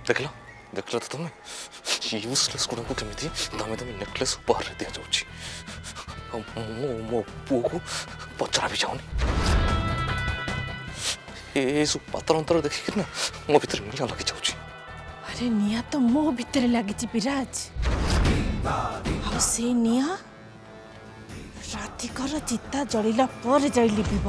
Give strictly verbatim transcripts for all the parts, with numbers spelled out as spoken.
देख लो देख लो तो तुम्हें यूजलेस गुण को केमिति दामे दामे नेकलेस उपहार दिया जाउची मो मो पुओ को पचरा भी जाउनी ए सु पातर अंतर देखि ना मो भीतर निया लगी जाउची। अरे निया तो मो भीतर लागी विराज और से निया राधिकार चिता जलिला पर जाई लिपिब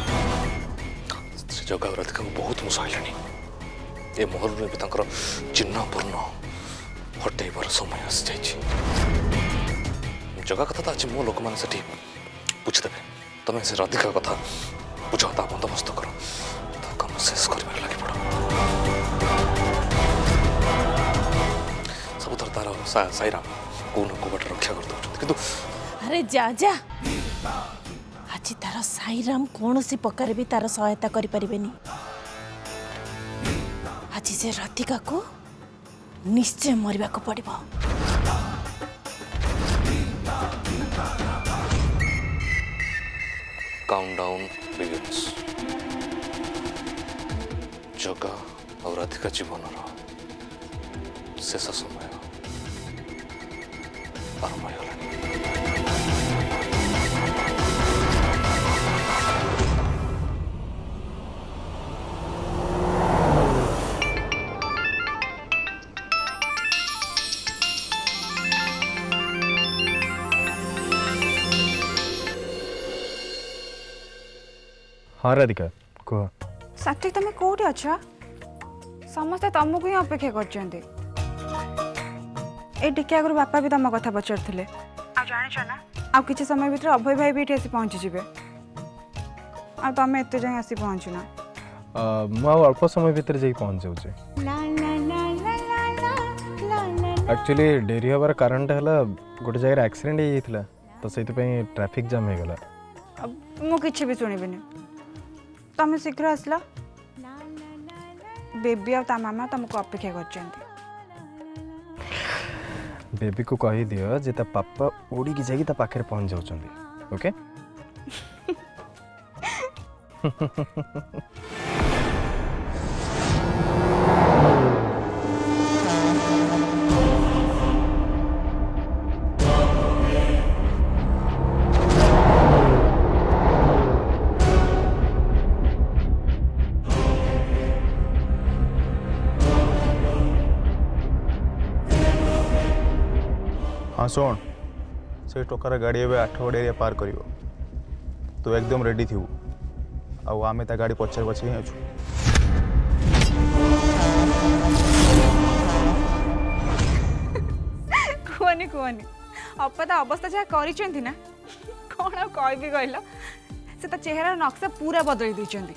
जगह राधिका को बहुत मुसाइलानी ए मोहर रे भी तांकर चिन्ह पूर्ण हटेबार समय आसी जाइछि। जगह कथा तो आज मो लोक माने सेठी बुझिदेबे तमे से राधिका कथा बुझ ता बंदोबस्त कर ता काम शेष करबार लागि पड़ो सब तर तार साईराम को न को बट रक्षा कर दउछ किंतु अरे जा जा आज तार साईराम कौन सी प्रकार भी तार सहायता करि परिबेनी। आज से राधिका को निश्चय मरवा को पड़िबो। काउंटडाउन बिगिन्स जगा और राधिका जीवन शेष समय आरंभ होगा। हाँ राधिका कह सात्विक तुम कौटी अछ समस्ते तुमको ही अपेक्षा कर टिके आगु बापा भी तुम कथा पचारे जान ना आ कि समय भर अभय भाई भी आसी पहुँची जी आ तुम एत जाए आसी पहुँचुना मुझे अल्प समय भितर जाई पहुँच जाऊँ। एक्चुअली डेरी हबार कारण है गोटे जगह एक्सीडेंट होता तो से ट्रैफिक जाम हो गला। मुझे भी शुणबी तुम शीघ्र आसला बेबी और मामा तुमको अपेक्षा कर बेबी को कही दियो जे ता पापा उड़ी की जागी ता पाखे पहुंच जाउछंदी ओके। हाँ सुन से टोकार गाड़ी ए आठ गड़ एरिया पार कर तू एकदम रेडी थी आम ता गाड़ी पचार पचे ही अच्छु कहनी कहनी अपा तो अवस्था जहाँ कर ना कौन कह कहल से चेहरा नक्शा पूरा बदल देती।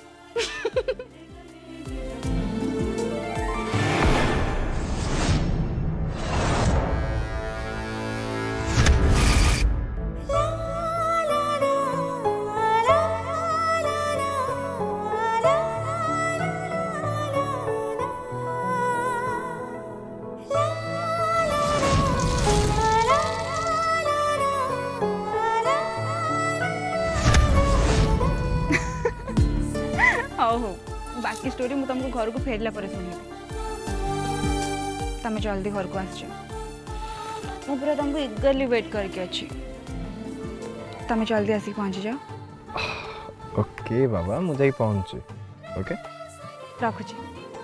हो बाकी स्टोरी मु तुमको घर को फेरला पर सुनी तुम जल्दी घर को आस मु पूरा तुमको इगरली वेट करके अच्छी तुम जल्दी आसिक पहुंची जाओ। ओके बाबा मुझे पहुंचे ओके रखुची।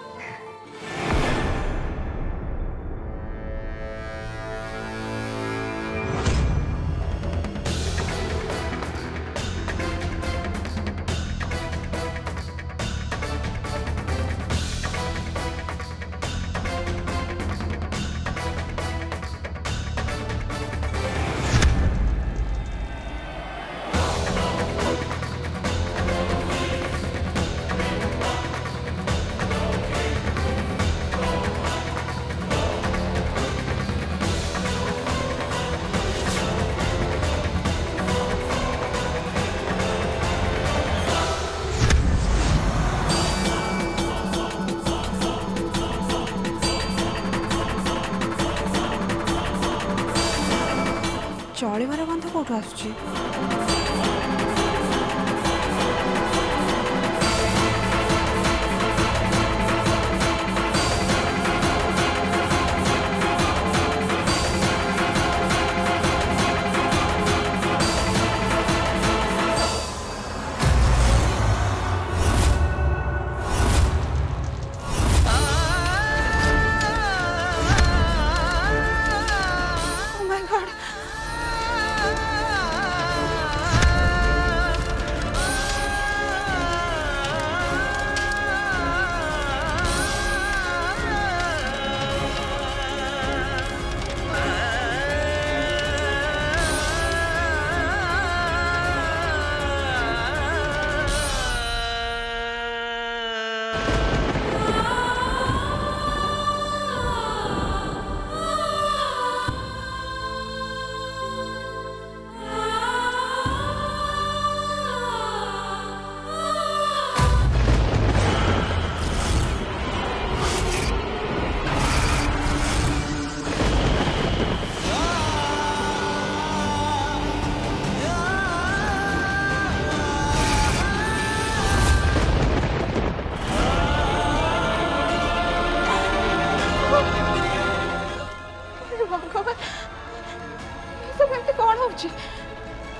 चलिबार गंध कौटू आसुची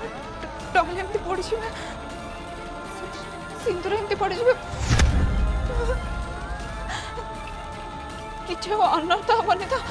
टॉल एमती पड़ी छिबे सिंदूर एमती पड़ी छिबे किछ अनर्थ हबनी तो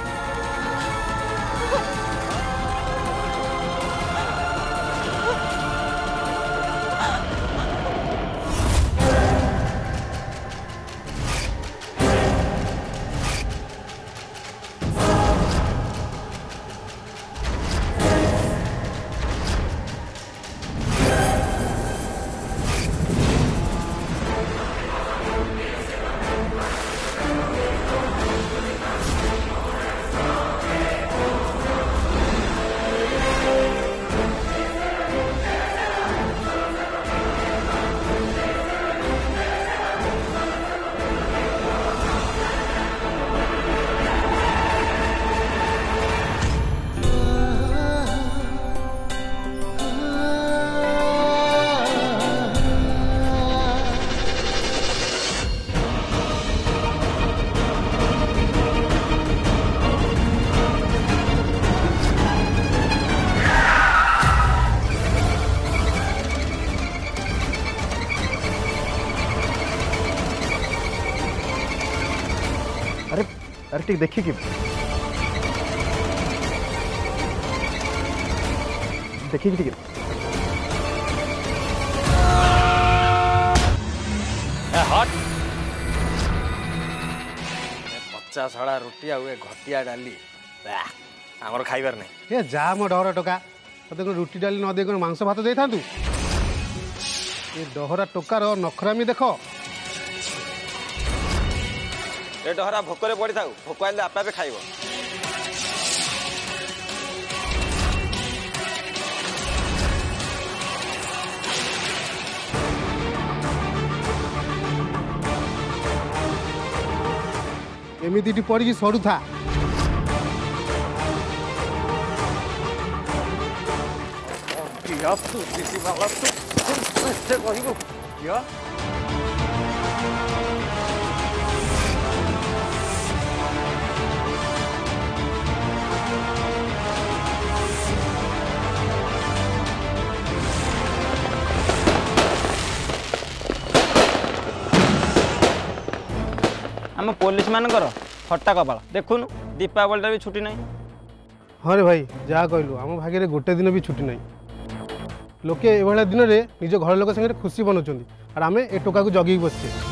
अरे अरे ठीक देखिए कि देखिए कि ठीक हट पचास हड़ा रोटी आ घटिया डाली आमर खाइबार नहीं ए जा मो डहरा टोका तते रुटी डाली न दे मांस भात दे था ये डहरा टोकार नखरामी देख ए डहरा भोकरे पड़ी था भोक आइले आपे आपे खाइब एमती पड़ी सड़ू था आम पुलिस मानकर हट्टा कपाल देखुनु दीपावली भी छुट्टी नहीं। हाँ रे भाई जहाँ कहलु आम भाग्य गोटे दिन भी छुट्टी नहीं लोके एभलिया दिन में निज घर लोक संगे खुशी बनाऊँ और आम ए टोका को जगिक बसचे।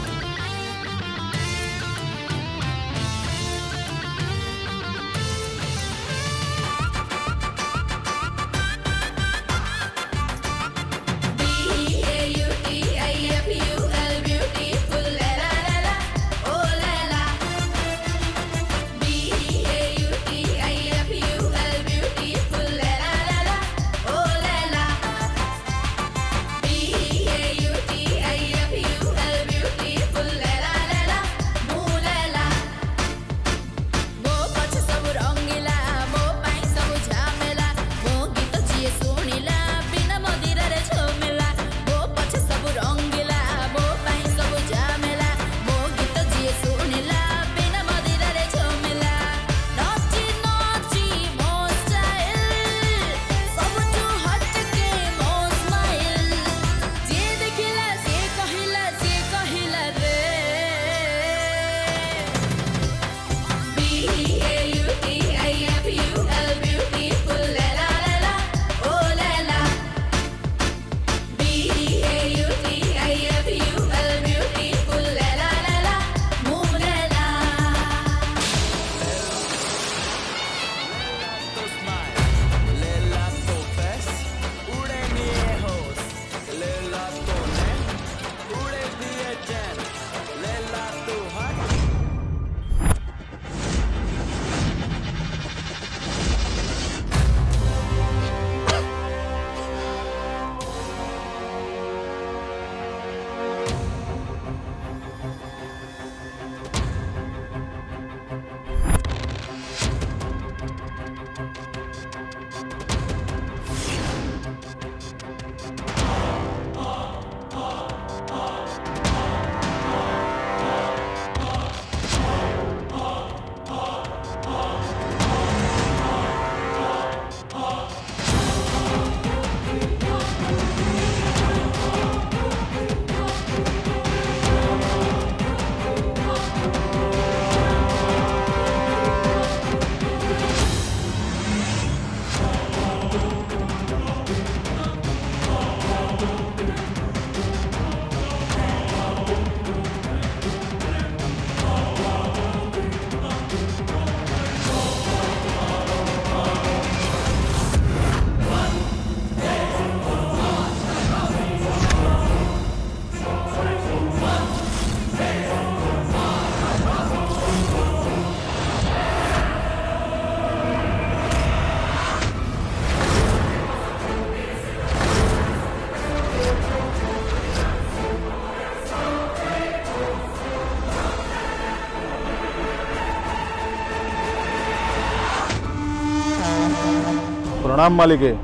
प्रणाम मालिके।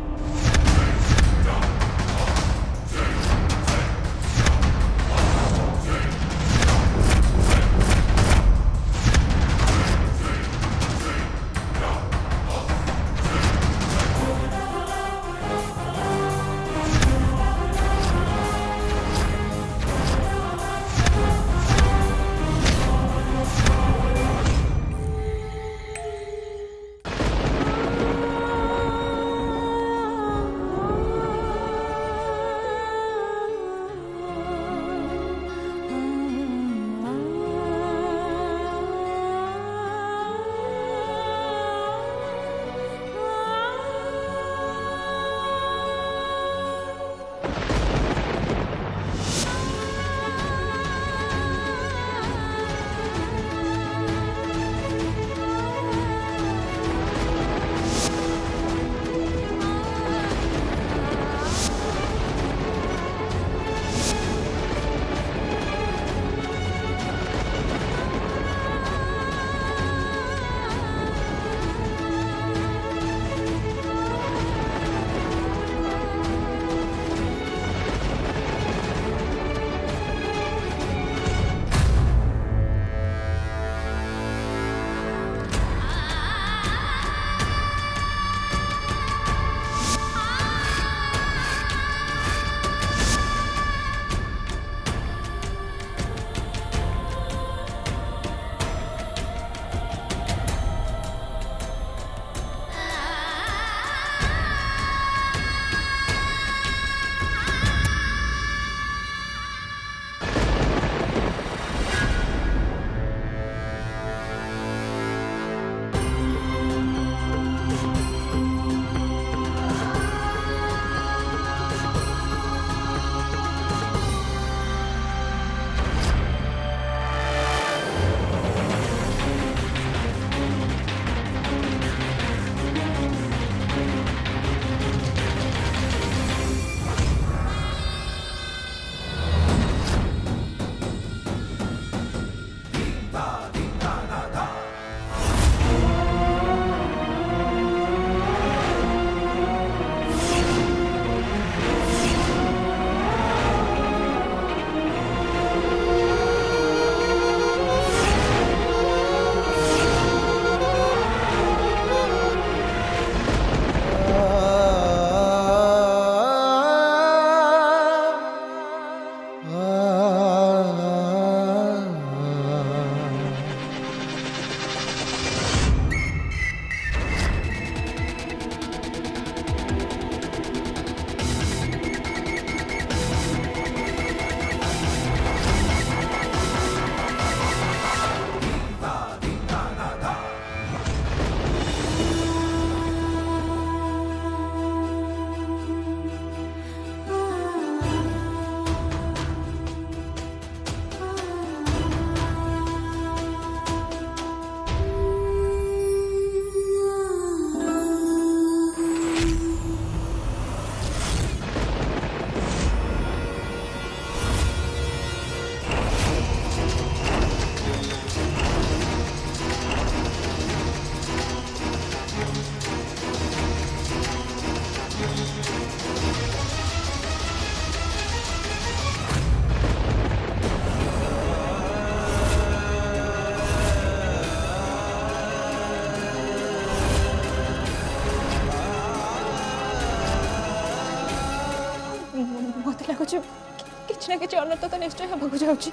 ଲାଗୁଛି କିଛି ନା କିଛି ଅନର୍ଥ ତ ନିଶ୍ଚୟ ହେବାକୁ ଯାଉଛି।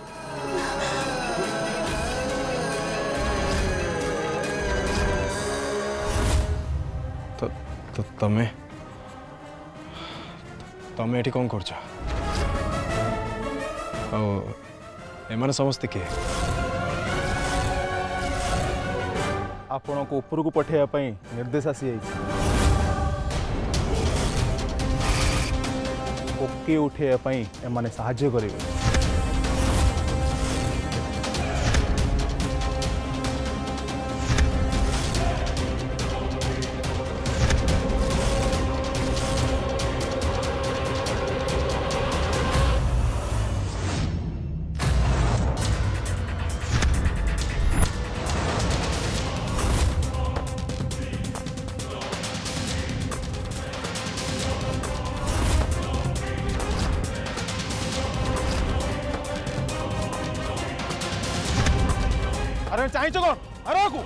ତମେ ତମେ ଏଠି କ'ଣ କରୁଛ? ଆଉ ଏମାନେ ସମସ୍ତେ କିଏ? ଆପଣଙ୍କୁ ଉପରକୁ ପଠାଇବା ପାଇଁ ନିର୍ଦ୍ଦେଶ ଆସିଯାଇଛି। ପକ୍ଷୀ ଉଠାଇବା ପାଇଁ ଏମାନେ ସାହାଯ୍ୟ କରିବେ। तमें चाहिए कौन अरे को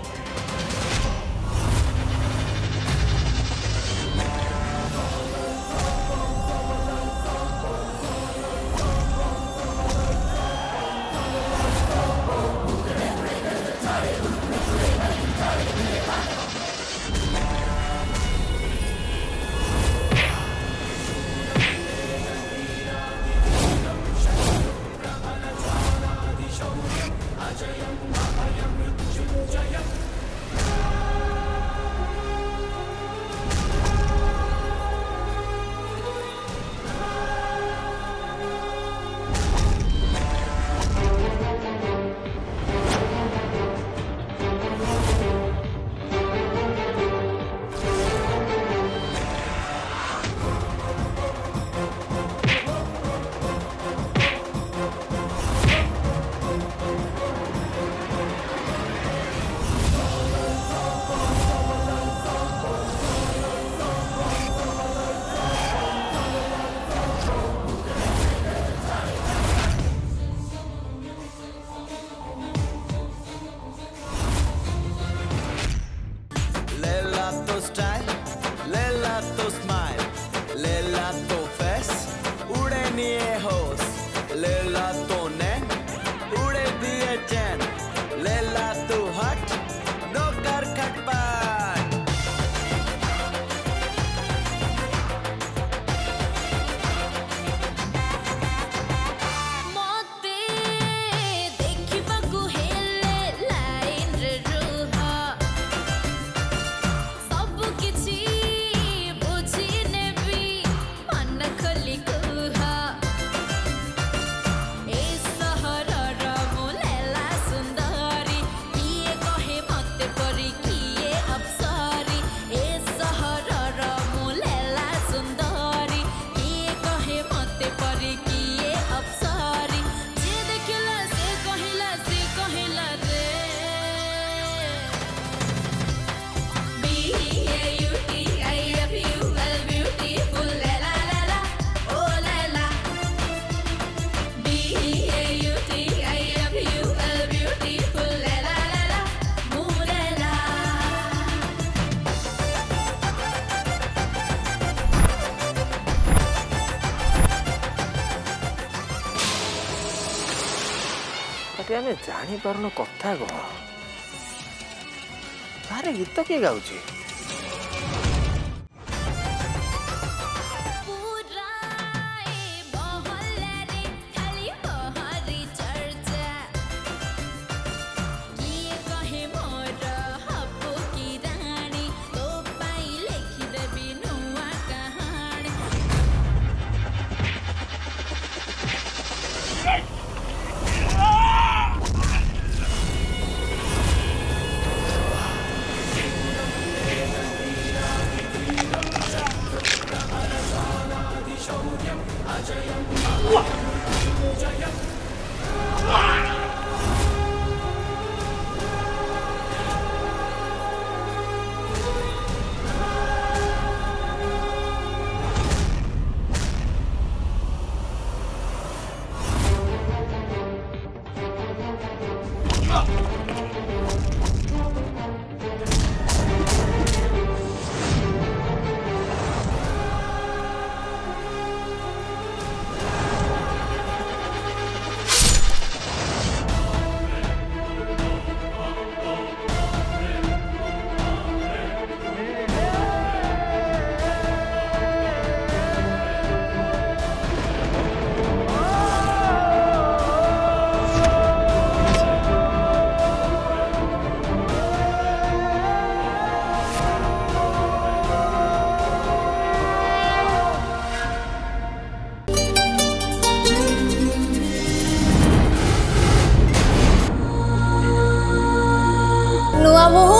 आम जापार कथा कौन बाहर गीत किए गाँची नुआ बोहू